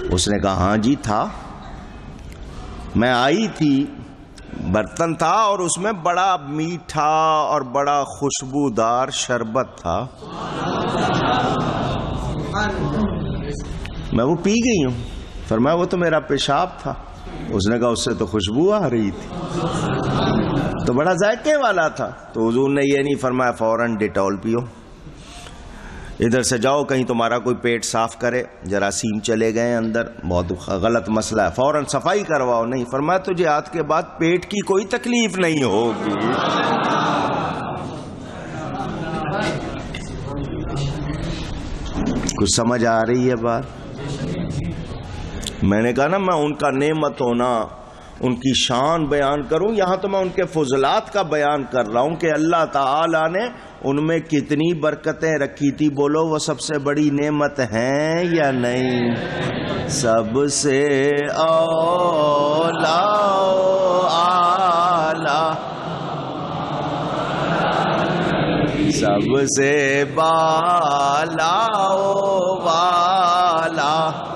اس نے کہا ہاں جی تھا، میں آئی تھی، برتن تھا اور اس میں بڑا میٹھا اور بڑا خوشبودار شربت تھا، میں وہ پی گئی ہوں۔ فرمایا وہ تو میرا پیشاب تھا۔ اس نے کہا اس سے تو خوشبو آ رہی تھی، تو بڑا ذائقے والا تھا۔ تو حضور نے یہ نہیں فرمایا فوراً ڈیٹول پیو، ادھر سے جاؤ کہیں تمہارا کوئی پیٹ صاف کرے، جراثیم چلے گئے اندر، بہت غلط مسئلہ ہے، فوراً صفائی کرواؤ۔ نہیں، فرمایا تجھے آج کے بعد پیٹ کی کوئی تکلیف نہیں ہوگی۔ کچھ سمجھ آ رہی ہے بات؟ میں نے کہا نا میں ان کا نعمت ہونا، ان کی شان بیان کروں، یہاں تو میں ان کے فضلات کا بیان کر رہا ہوں کہ اللہ تعالیٰ نے ان میں کتنی برکتیں رکھی تھی۔ بولو وہ سب سے بڑی نعمت ہیں یا نہیں؟ سب سے اولا اعلیٰ، سب سے بالا والا۔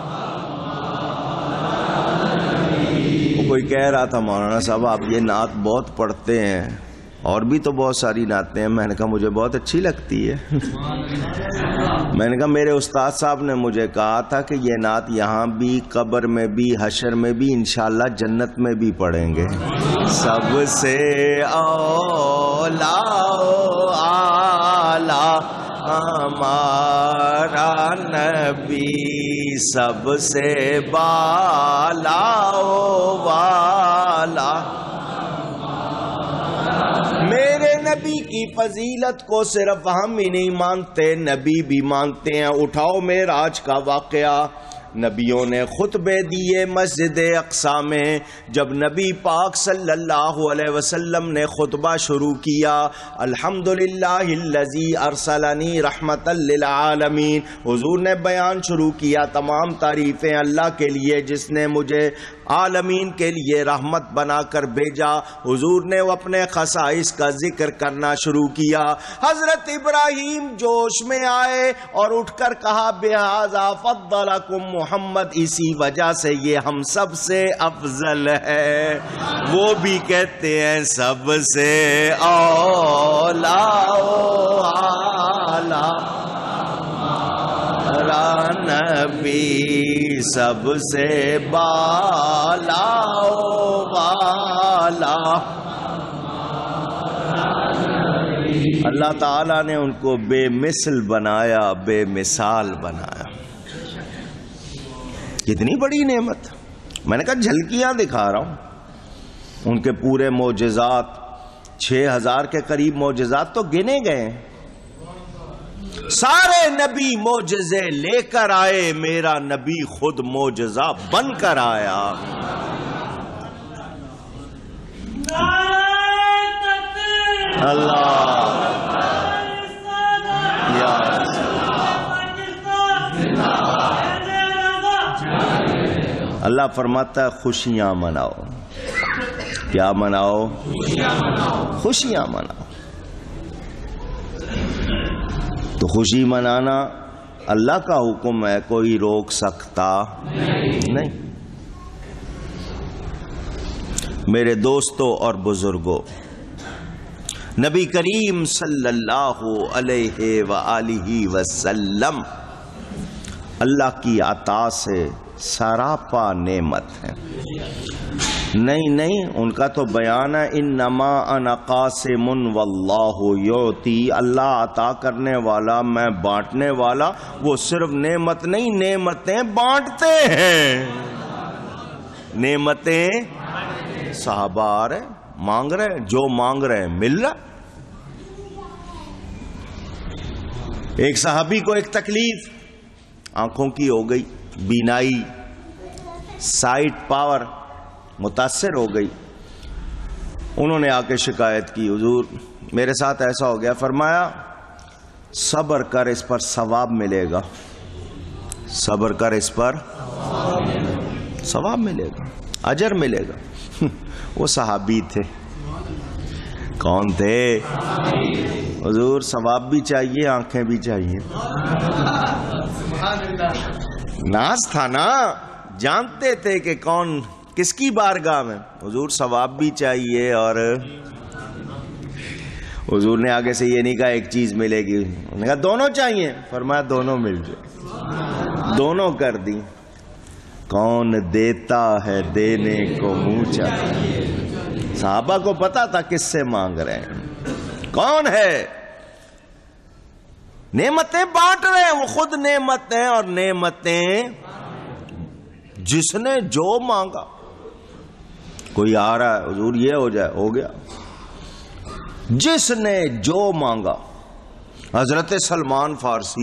کوئی کہہ رہا تھا مولانا صاحب آپ یہ نعت بہت پڑھتے ہیں، اور بھی تو بہت ساری نعتیں ہیں۔ میں نے کہا مجھے بہت اچھی لگتی ہے۔ میں نے کہا میرے استاد صاحب نے مجھے کہا تھا کہ یہ نعت یہاں بھی، قبر میں بھی، حشر میں بھی، انشاءاللہ جنت میں بھی پڑھیں گے۔ سب سے اولا اعلیٰ ہمارا نبی، سب سے بالا والا۔ میرے نبی کی فضیلت کو صرف ہم ہی نہیں مانتے، نبی بھی مانتے ہیں۔ اٹھاؤ معراج کا واقعہ، نبیوں نے خطبے دیے مسجد اقصی میں۔ جب نبی پاک صلی اللہ علیہ وسلم نے خطبہ شروع کیا، الحمدللہ الذی ارسلنی رحمتا للعالمین، حضور نے بیان شروع کیا، تمام تعریفیں اللہ کے لیے جس نے مجھے عالمین کے لیے رحمت بنا کر بھیجا۔ حضور نے وہ اپنے خصائص کا ذکر کرنا شروع کیا۔ حضرت ابراہیم جوش میں آئے اور اٹھ کر کہا بہذا فضلکم محمد، اسی وجہ سے یہ ہم سب سے افضل ہے۔ وہ بھی کہتے ہیں سب سے اولا اعلیٰ نبی، سب سے بالا والا۔ اللہ تعالیٰ نے ان کو بے مثل بنایا، بے مثال بنایا۔ کتنی بڑی نعمت۔ میں نے کہا جھلکیاں دکھا رہا ہوں ان کے پورے معجزات، 6000 کے قریب معجزات تو گنے گئے۔ سارے نبی معجزے لے کر آئے، میرا نبی خود معجزہ بن کر آیا۔ اللہ یا اللہ فرماتا ہے خوشیاں مناؤ۔ کیا مناؤ؟ خوشیاں مناؤ۔ تو خوشی منانا اللہ کا حکم ہے، کوئی روک سکتا نہیں۔ میرے دوستوں اور بزرگوں، نبی کریم صلی اللہ علیہ وآلہ وسلم اللہ کی عطا سے سراپا نعمت ہے۔ نہیں ان کا تو بیان ہے انما انا قاسم واللہ یعطی، اللہ عطا کرنے والا میں بانٹنے والا۔ وہ صرف نعمت نہیں، نعمتیں بانٹتے ہیں۔ نعمتیں صحابہ آ رہے مانگ رہے، جو مانگ رہے مل رہا۔ ایک صحابی کو ایک تکلیف آنکھوں کی ہو گئی، بینائی، سائٹ پاور متاثر ہو گئی۔ انہوں نے آ کے شکایت کی، حضور میرے ساتھ ایسا ہو گیا۔ فرمایا صبر کر، اس پر ثواب ملے گا، صبر کر، اس پر ثواب ملے گا، اجر ملے گا۔ وہ صحابی تھے۔ کون تھے؟ حضور ثواب بھی چاہیے، آنکھیں بھی چاہیے۔ ناز تھا نا، جانتے تھے کہ کون کس کی بارگاہ میں. حضور ثواب بھی چاہیے اور حضور نے آگے سے یہ نہیں کہا ایک چیز ملے گی, انہوں نے کہا دونوں چاہیے. فرمایا دونوں مل جائے, دونوں کر دی. کون دیتا ہے دینے کو منہ چاہیے. صحابہ کو پتا تھا کس سے مانگ رہے ہیں, کون ہے. نعمتیں بانٹ رہے ہیں, وہ خود نعمتیں, اور نعمتیں جس نے جو مانگا. کوئی آ رہا ہے حضور یہ ہو جائے, ہو گیا. جس نے جو مانگا. حضرت سلمان فارسی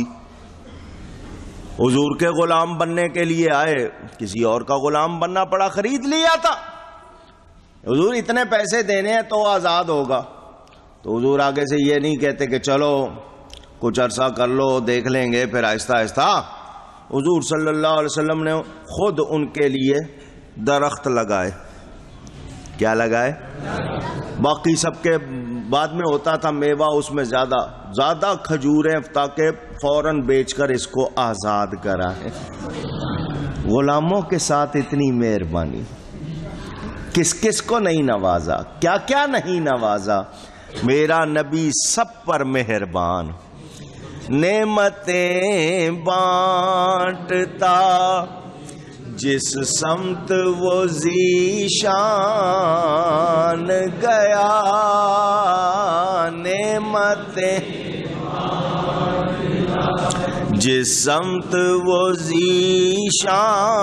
حضور کے غلام بننے کے لیے آئے, کسی اور کا غلام بننا پڑا, خرید لیا تھا. حضور اتنے پیسے دینے ہیں تو آزاد ہوگا. تو حضور آگے سے یہ نہیں کہتے کہ چلو کچھ عرصہ کر لو دیکھ لیں گے پھر آہستہ آہستہ. حضور صلی اللہ علیہ وسلم نے خود ان کے لیے درخت لگائے. کیا لگائے؟ باقی سب کے بعد میں ہوتا تھا میوہ, اس میں زیادہ کھجوریں تاکہ فوراً بیچ کر اس کو آزاد کرائے. غلاموں کے ساتھ اتنی مہربانی, کس کس کو نہیں نوازا, کیا کیا نہیں نوازا. میرا نبی سب پر مہربان. نعمتیں بانٹتا جس سمت وہ ذیشان گیا. نعمتیں جس سمت وہ ذیشان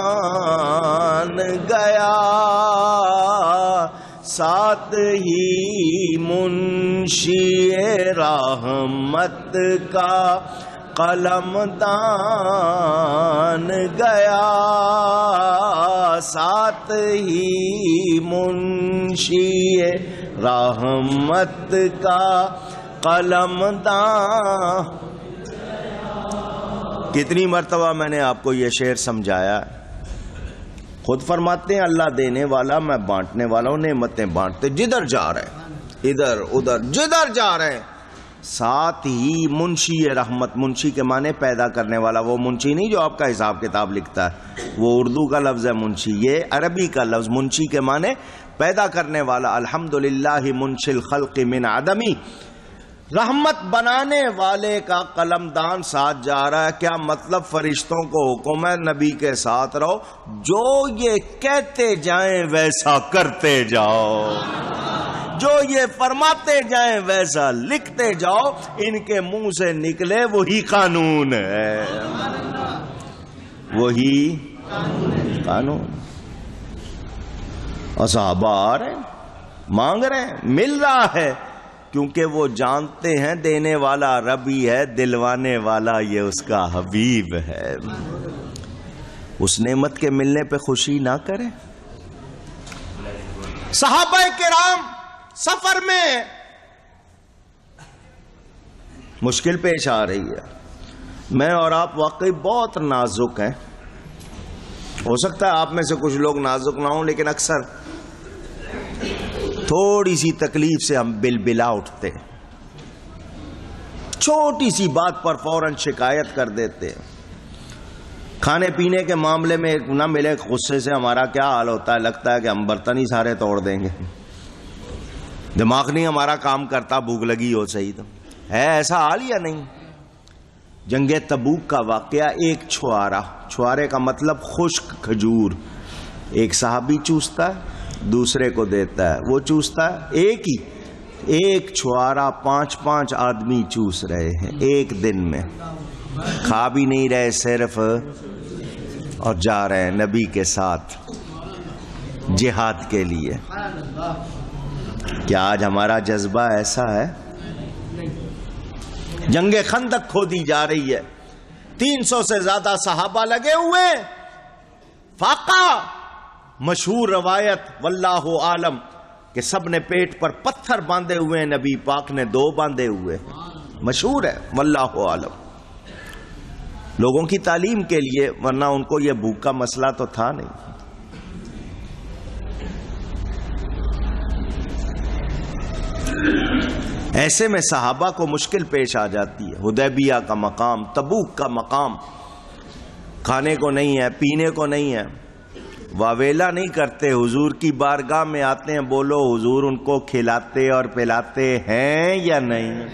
گیا, ساتھ ہی منشی رحمت کا قلم دان گیا. ساتھ ہی منشی رحمت کا قلم دان. کتنی مرتبہ میں نے آپ کو یہ شعر سمجھایا. خود فرماتے ہیں اللہ دینے والا, میں بانٹنے والا ہوں. نعمتیں بانٹتے جدھر جا رہے ہیں, ادھر ادھر جدھر جا رہے ہیں. ساتھ ہی منشی رحمت, منشی کے معنی پیدا کرنے والا. وہ منشی نہیں جو آپ کا حساب کتاب لکھتا ہے, وہ اردو کا لفظ ہے منشی. یہ عربی کا لفظ منشی کے معنی پیدا کرنے والا. الحمدللہ منشی الخلق من عدمی. رحمت بنانے والے کا قلم دان ساتھ جا رہا ہے. کیا مطلب؟ فرشتوں کو حکم ہے نبی کے ساتھ رہو, جو یہ کہتے جائیں ویسا کرتے جاؤ, جو یہ فرماتے جائیں ویسا لکھتے جاؤ. ان کے منہ سے نکلے وہی قانون ہے, وہی قانون. اور صحابہ آ رہے ہیں, مانگ رہے ہیں, مل رہا ہے, کیونکہ وہ جانتے ہیں دینے والا ربی ہے, دلوانے والا یہ اس کا حبیب ہے. اس نعمت کے ملنے پہ خوشی نہ کریں. صحابہ کرام سفر میں مشکل پیش آ رہی ہے. میں اور آپ واقعی بہت نازک ہیں. ہو سکتا ہے آپ میں سے کچھ لوگ نازک نہ ہوں, لیکن اکثر تھوڑی سی تکلیف سے ہم بلبلا اٹھتے, چھوٹی سی بات پر فوراً شکایت کر دیتے. کھانے پینے کے معاملے میں نہ ملے غصے سے ہمارا کیا حال ہوتا ہے, لگتا ہے کہ ہم برتن ہی سارے توڑ دیں گے. دماغ نہیں ہمارا کام کرتا, بھوک لگی ہو صحیح تو ہے. ایسا حال یا نہیں؟ جنگ تبوک کا واقعہ, ایک چھوارا, چھوارے کا مطلب خشک کھجور, ایک صحابی چوستا ہے دوسرے کو دیتا ہے, وہ چوستا ہے ایک ہی, ایک چھوارا 5 آدمی چوس رہے ہیں ایک دن میں, کھا بھی نہیں رہے صرف, اور جا رہے ہیں نبی کے ساتھ جہاد کے لیے. کیا آج ہمارا جذبہ ایسا ہے؟ جنگ خندق کھودی جا رہی ہے, 300 سے زیادہ صحابہ لگے ہوئے. فاقہ مشہور روایت واللہ عالم کہ سب نے پیٹ پر پتھر باندھے ہوئے ہیں, نبی پاک نے 2 باندھے ہوئے. مشہور ہے واللہ عالم. لوگوں کی تعلیم کے لیے, ورنہ ان کو یہ بھوک کا مسئلہ تو تھا نہیں. ایسے میں صحابہ کو مشکل پیش آ جاتی ہے. حدیبیہ کا مقام, تبوک کا مقام, کھانے کو نہیں ہے, پینے کو نہیں ہے. واویلا نہیں کرتے، حضور کی بارگاہ میں آتے ہیں، بولو حضور ان کو کھلاتے اور پلاتے ہیں یا نہیں؟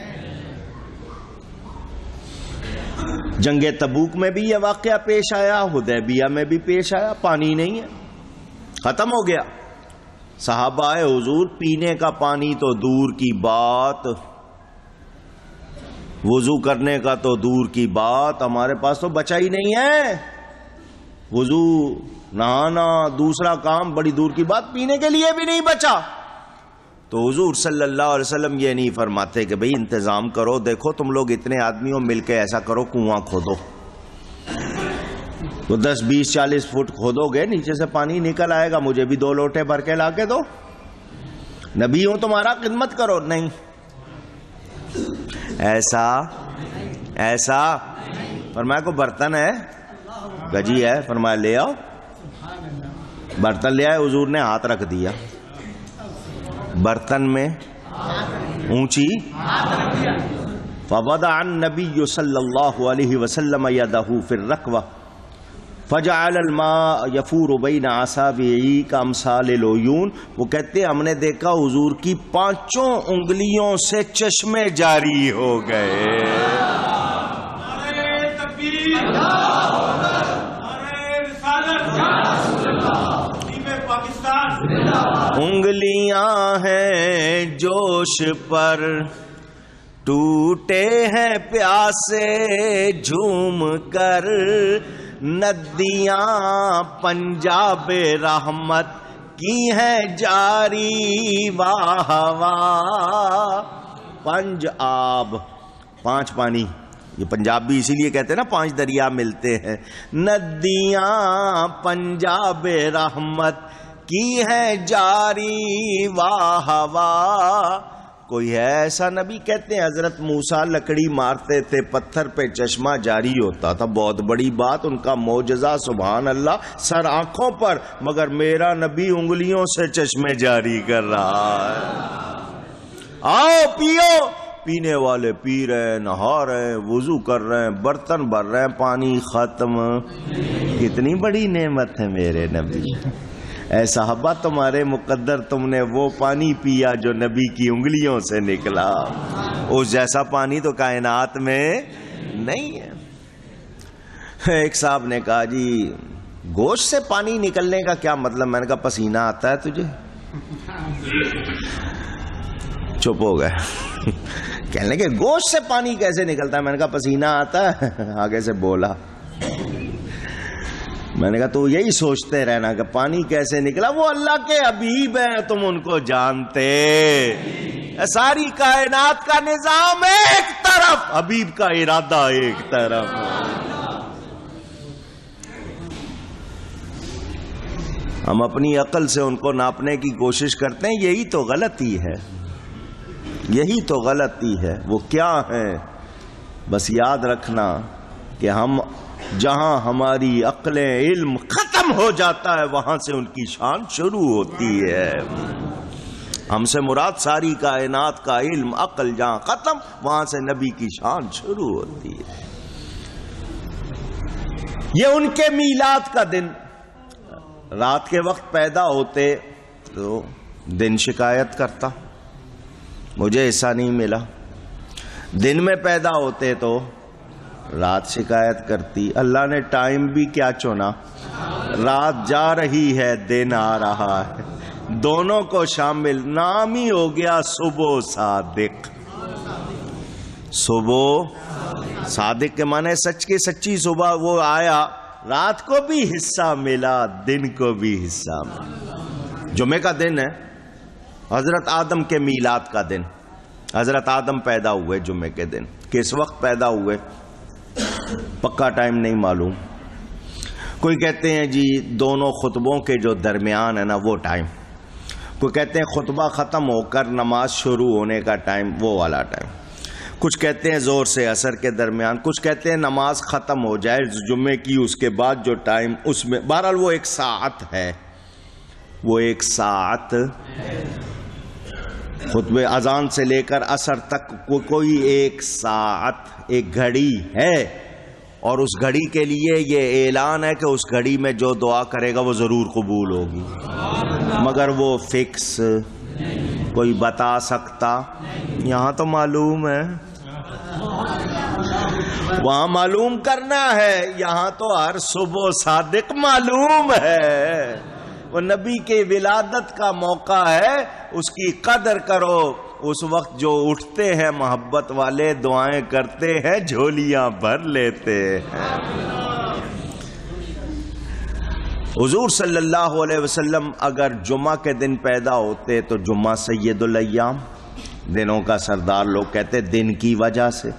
جنگ تبوک میں بھی یہ واقعہ پیش آیا، حدیبیہ میں بھی پیش آیا، پانی نہیں ہے، ختم ہو گیا۔ صحابہ آئے، حضور پینے کا پانی تو دور کی بات، وضو کرنے کا تو دور کی بات، ہمارے پاس تو بچا ہی نہیں ہے، وضو نہانا دوسرا کام بڑی دور کی بات، پینے کے لیے بھی نہیں بچا۔ تو حضور صلی اللہ علیہ وسلم یہ نہیں فرماتے کہ بھئی انتظام کرو، دیکھو تم لوگ اتنے آدمیوں مل کے ایسا کرو، کنواں کھودو، تو 10 20 40 فٹ کھودو گے، نیچے سے پانی نکل آئے گا، مجھے بھی 2 لوٹے بھر کے لا کے دو، نبی ہوں تمہارا، خدمت کرو۔ نہیں، ایسا فرمایا کو برتن ہے، گجی ہے، فرمایا لے آؤ، برتن لے آئے، حضور نے ہاتھ رکھ دیا برتن میں اونچی، فوضع النبی صلی اللہ علیہ وسلم یدہ فی الرکوہ فجعل الماء یفور بین اصابعہ کامثال العیون۔ وہ کہتے ہیں ہم نے دیکھا حضور کی 5 انگلیوں سے چشمے جاری ہو گئے۔ انگلیاں ہیں جوش پر ٹوٹے ہیں پیاسے جھوم کر، ندیاں پنجاب رحمت کی ہیں جاری، واہ واہ۔ پنج آب، 5 پانی، یہ پنجابی اسی لیے کہتے ہیں نا 5 دریا ملتے ہیں، ندیاں پنجاب رحمت کی ہے جاری، واہ واہ۔ کوئی ہے ایسا نبی؟ کہتے ہیں حضرت موسیٰ لکڑی مارتے تھے، پتھر پہ چشمہ جاری ہوتا تھا، بہت بڑی بات، ان کا معجزہ سبحان اللہ سر آنکھوں پر، مگر میرا نبی انگلیوں سے چشمے جاری کر رہا ہے۔ آؤ پیو، پینے والے پی رہے ہیں، نہا رہے ہیں، وضو کر رہے ہیں، برتن بھر رہے ہیں، پانی ختم۔ کتنی بڑی نعمت ہے میرے نبی۔ اے صحابہ تمہارے مقدر، تم نے وہ پانی پیا جو نبی کی انگلیوں سے نکلا، اس جیسا پانی تو کائنات میں نہیں ہے۔ ایک صاحب نے کہا جی گوشت سے پانی نکلنے کا کیا مطلب؟ میں نے کہا پسینہ آتا ہے تجھے؟ چپ ہو گئے۔ کہنے لگے گوشت سے پانی کیسے نکلتا ہے؟ میں نے کہا پسینہ آتا ہے، آگے سے بولا۔ میں نے کہا تو یہی سوچتے رہنا کہ پانی کیسے نکلا، وہ اللہ کے حبیب ہیں، تم ان کو جانتے، ساری کائنات کا نظام ایک طرف، حبیب کا ارادہ ایک طرف۔ ہم اپنی عقل سے ان کو ناپنے کی کوشش کرتے ہیں، یہی تو غلطی ہے، یہی تو غلطی ہے۔ وہ کیا ہیں؟ بس یاد رکھنا کہ ہم جہاں ہماری عقل علم ختم ہو جاتا ہے، وہاں سے ان کی شان شروع ہوتی ہے۔ ہم سے مراد ساری کائنات کا علم عقل جہاں ختم، وہاں سے نبی کی شان شروع ہوتی ہے۔ یہ ان کے میلاد کا دن، رات کے وقت پیدا ہوتے تو دن شکایت کرتا، مجھے ایسا نہیں ملا، دن میں پیدا ہوتے تو رات شکایت کرتی۔ اللہ نے ٹائم بھی کیا چنا، رات جا رہی ہے دن آ رہا ہے، دونوں کو شامل، نام ہی ہو گیا صبح صادق۔ صبح صادق کے معنی سچ کی سچی صبح، وہ آیا، رات کو بھی حصہ ملا، دن کو بھی حصہ ملا۔ جمعے کا دن ہے، حضرت آدم کے میلاد کا دن، حضرت آدم پیدا ہوئے جمعے کے دن۔ کس وقت پیدا ہوئے پکا ٹائم نہیں معلوم، کوئی کہتے ہیں جی دونوں خطبوں کے جو درمیان ہے نا وہ ٹائم، کوئی کہتے ہیں خطبہ ختم ہو کر نماز شروع ہونے کا ٹائم، وہ والا ٹائم، کچھ کہتے ہیں زور سے عصر کے درمیان، کچھ کہتے ہیں نماز ختم ہو جائے جمعے کی اس کے بعد جو ٹائم، اس میں بہرحال وہ 1 ساعت ہے، وہ 1 ساعت خطبے اذان سے لے کر عصر تک کوئی 1 ساعت، ایک گھڑی ہے، اور اس گھڑی کے لیے یہ اعلان ہے کہ اس گھڑی میں جو دعا کرے گا وہ ضرور قبول ہوگی، مگر وہ فکس کوئی بتا سکتا؟ یہاں تو معلوم ہے، وہاں معلوم کرنا ہے، یہاں تو ہر صبح صادق معلوم ہے۔ وہ نبی کے ولادت کا موقع ہے، اس کی قدر کرو۔ اس وقت جو اٹھتے ہیں محبت والے، دعائیں کرتے ہیں، جھولیاں بھر لیتے ہیں۔ حضور صلی اللہ علیہ وسلم اگر جمعہ کے دن پیدا ہوتے تو جمعہ سید الایام، دنوں کا سردار لوگ کہتے دن کی وجہ سے۔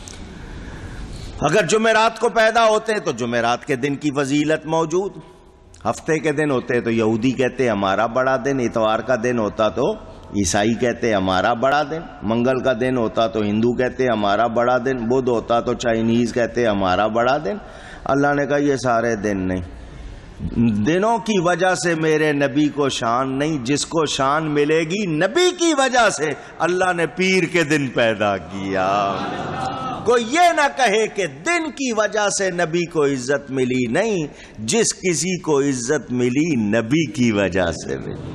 اگر جمعرات کو پیدا ہوتے تو جمعرات کے دن کی فضیلت موجود۔ ہفتے کے دن ہوتے تو یہودی کہتے ہمارا بڑا دن، اتوار کا دن ہوتا تو عیسائی کہتے ہمارا بڑا دن، منگل کا دن ہوتا تو ہندو کہتے ہمارا بڑا دن، بدھ ہوتا تو چائنیز کہتے ہمارا بڑا دن۔ اللہ نے کہا یہ سارے دن نہیں، دنوں کی وجہ سے میرے نبی کو شان نہیں، جس کو شان ملے گی نبی کی وجہ سے۔ اللہ نے پیر کے دن پیدا کیا۔ کوئی یہ نہ کہے کہ دن کی وجہ سے نبی کو عزت ملی، نہیں، جس کسی کو عزت ملی نبی کی وجہ سے ملی۔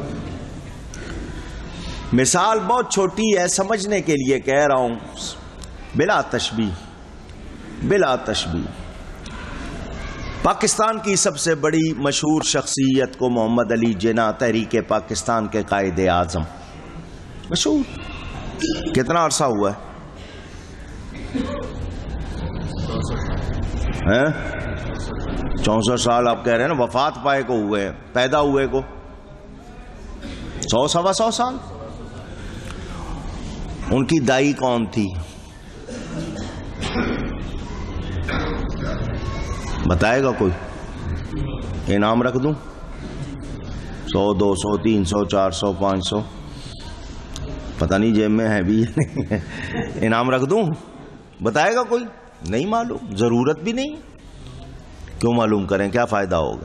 مثال بہت چھوٹی ہے، سمجھنے کے لیے کہہ رہا ہوں، بلا تشبیہ، بلا تشبیہ۔ پاکستان کی سب سے بڑی مشہور شخصیت کو محمد علی جناح، تحریک پاکستان کے قائد اعظم، مشہور، کتنا عرصہ ہوا ہے؟ 64 سال آپ کہہ رہے ہیں نا، وفات پائے کو ہوئے ہیں، پیدا ہوئے کو 100 سوا 100 سال۔ ان کی دائی کون تھی بتائے گا کوئی؟ انعام رکھ دوں؟ 100 200 300 400 500 پتہ نہیں جیب میں ہے بھی انعام رکھ دوں؟ بتائے گا کوئی؟ نہیں معلوم، ضرورت بھی نہیں، کیوں معلوم کریں، کیا فائدہ ہوگا،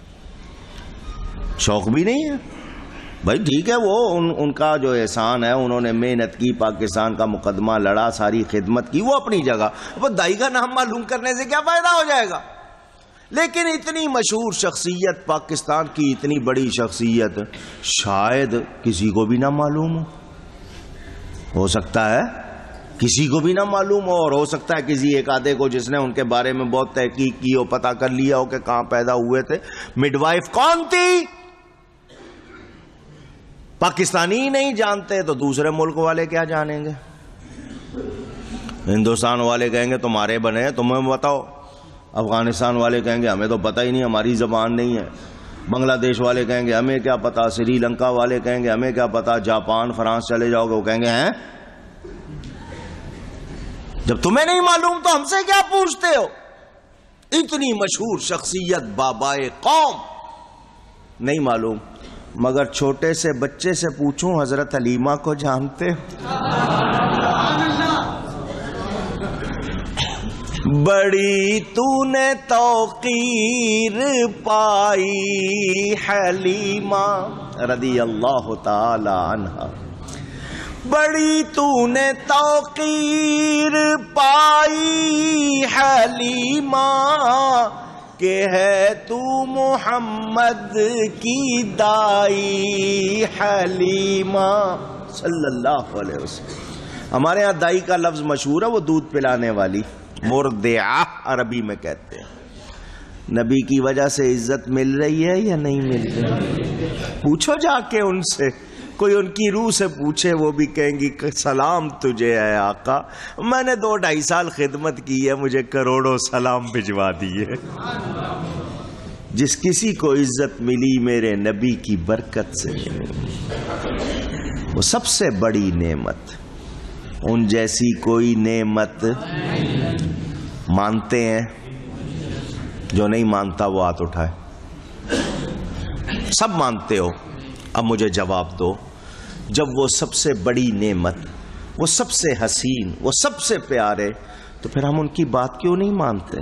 شوق بھی نہیں ہے بھائی۔ ٹھیک ہے، وہ ان کا جو احسان ہے، انہوں نے محنت کی، پاکستان کا مقدمہ لڑا، ساری خدمت کی، وہ اپنی جگہ، وہ دائی کا نام معلوم کرنے سے کیا فائدہ ہو جائے گا؟ لیکن اتنی مشہور شخصیت پاکستان کی، اتنی بڑی شخصیت، شاید کسی کو بھی نہ معلوم ہو سکتا ہے کسی کو بھی نہ معلوم ہو، اور ہو سکتا ہے کسی ایک آدھے کو جس نے ان کے بارے میں بہت تحقیق کی ہو، پتہ کر لیا ہو کہ کہاں پیدا ہوئے تھے۔ مڈ وائف کون تھی پاکستانی ہی نہیں جانتے تو دوسرے ملک والے کیا جانیں گے؟ ہندوستان والے کہیں گے تمہارے بنے ہیں، تمہیں بتاؤ۔ افغانستان والے کہیں گے ہمیں تو پتہ ہی نہیں، ہماری زبان نہیں ہے۔ بنگلہ دیش والے کہیں گے ہمیں کیا پتہ، سری لنکا والے کہیں گے ہمیں کیا پتہ، جاپان فرانس چلے جاؤ گے وہ کہیں گے ہیں جب تمہیں نہیں معلوم تو ہم سے کیا پوچھتے ہو؟ اتنی مشہور شخصیت، بابائے قوم، نہیں معلوم۔ مگر چھوٹے سے بچے سے پوچھوں حضرت حلیمہ کو جانتے ہو؟ بڑی تو نے توقیر پائی حلیمہ رضی اللہ تعالی عنہا، بڑی تو نے توقیر پائی حلیمہ، کہ ہے تو محمد کی دائی حلیمہ صلی اللہ علیہ وسلم۔ ہمارے ہاں دائی کا لفظ مشہور ہے، وہ دودھ پلانے والی، مرضعہ عربی میں کہتے ہیں۔ نبی کی وجہ سے عزت مل رہی ہے یا نہیں مل رہی؟ پوچھو جا کے ان سے، کوئی ان کی روح سے پوچھے، وہ بھی کہیں گی کہ سلام تجھے اے آقا، میں نے 2-2.5 سال خدمت کی ہے، مجھے کروڑوں سلام بھجوا دیے۔ جس کسی کو عزت ملی میرے نبی کی برکت سے ملی، وہ سب سے بڑی نعمت، ان جیسی کوئی نعمت۔ مانتے ہیں؟ جو نہیں مانتا وہ ہاتھ اٹھائے۔ سب مانتے ہو، اب مجھے جواب دو، جب وہ سب سے بڑی نعمت، وہ سب سے حسین، وہ سب سے پیارے، تو پھر ہم ان کی بات کیوں نہیں مانتے؟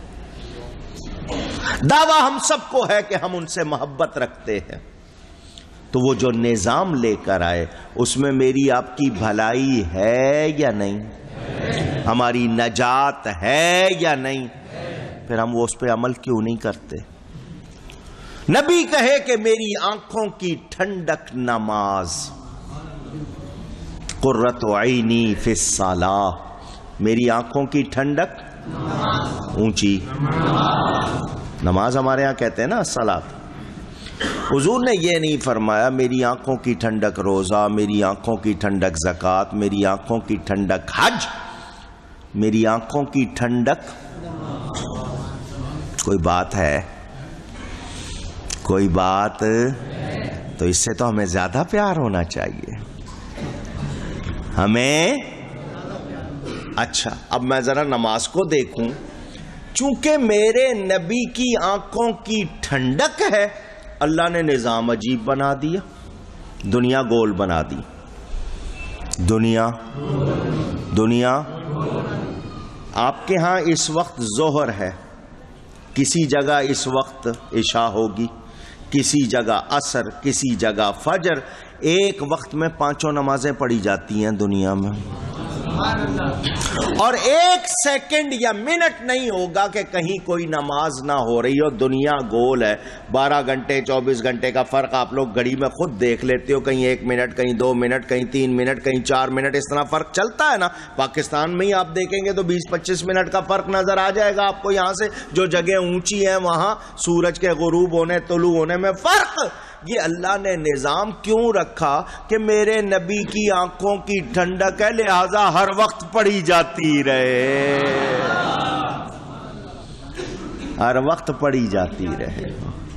دعویٰ ہم سب کو ہے کہ ہم ان سے محبت رکھتے ہیں، تو وہ جو نظام لے کر آئے اس میں میری آپ کی بھلائی ہے یا نہیں؟ ہماری نجات ہے یا نہیں؟ پھر ہم اس پہ عمل کیوں نہیں کرتے؟ نبی کہے کہ میری آنکھوں کی ٹھنڈک نماز، قرۃ عینی فی الصلاۃ، میری آنکھوں کی ٹھنڈک اونچی نماز، ہمارے ہاں کہتے ہیں نا الصلاۃ۔ حضور نے یہ نہیں فرمایا میری آنکھوں کی ٹھنڈک روزہ، میری آنکھوں کی ٹھنڈک زکوٰۃ، میری آنکھوں کی ٹھنڈک حج، میری آنکھوں کی ٹھنڈک۔ کوئی بات ہے؟ کوئی بات؟ تو اس سے تو ہمیں زیادہ پیار ہونا چاہیے ہمیں۔ اچھا اب میں ذرا نماز کو دیکھوں، چونکہ میرے نبی کی آنکھوں کی ٹھنڈک ہے، اللہ نے نظام عجیب بنا دیا، دنیا گول بنا دی۔ دنیا آپ کے ہاں اس وقت ظہر ہے، کسی جگہ اس وقت عشاء ہوگی، کسی جگہ عصر، کسی جگہ فجر، ایک وقت میں 5 نمازیں پڑھی جاتی ہیں دنیا میں، اور 1 سیکنڈ یا منٹ نہیں ہوگا کہ کہیں کوئی نماز نہ ہو رہی ہو۔ دنیا گول ہے، 12 گھنٹے 24 گھنٹے کا فرق آپ لوگ گھڑی میں خود دیکھ لیتے ہو، کہیں 1 منٹ، کہیں 2 منٹ، کہیں 3 منٹ، کہیں 4 منٹ، اس طرح فرق چلتا ہے نا۔ پاکستان میں ہی آپ دیکھیں گے تو 20-25 منٹ کا فرق نظر آ جائے گا آپ کو، یہاں سے جو جگہ اونچی ہے وہاں سورج کے غروب ہونے طلوع ہونے میں فرق۔ یہ اللہ نے نظام کیوں رکھا کہ میرے نبی کی آنکھوں کی ٹھنڈک ہے، لہذا ہر وقت پڑھی جاتی رہے، ہر وقت پڑھی جاتی رہے۔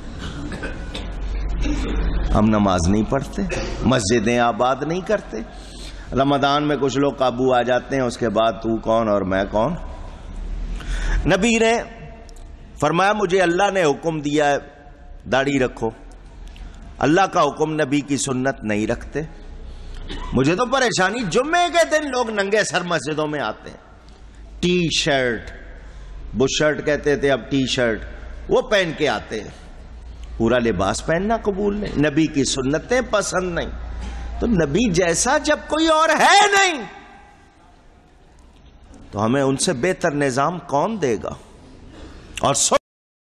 ہم نماز نہیں پڑھتے، مسجدیں آباد نہیں کرتے، رمضان میں کچھ لوگ قابو آ جاتے ہیں، اس کے بعد تو کون اور میں کون۔ نبی نے فرمایا مجھے اللہ نے حکم دیا ہے داڑھی رکھو، اللہ کا حکم نبی کی سنت نہیں رکھتے۔ مجھے تو پریشانی، جمعے کے دن لوگ ننگے سر مسجدوں میں آتے ہیں، ٹی شرٹ، بش شرٹ کہتے تھے، اب ٹی شرٹ، وہ پہن کے آتے ہیں، پورا لباس پہننا قبول نہیں، نبی کی سنتیں پسند نہیں۔ تو نبی جیسا جب کوئی اور ہے نہیں تو ہمیں ان سے بہتر نظام کون دے گا؟ اور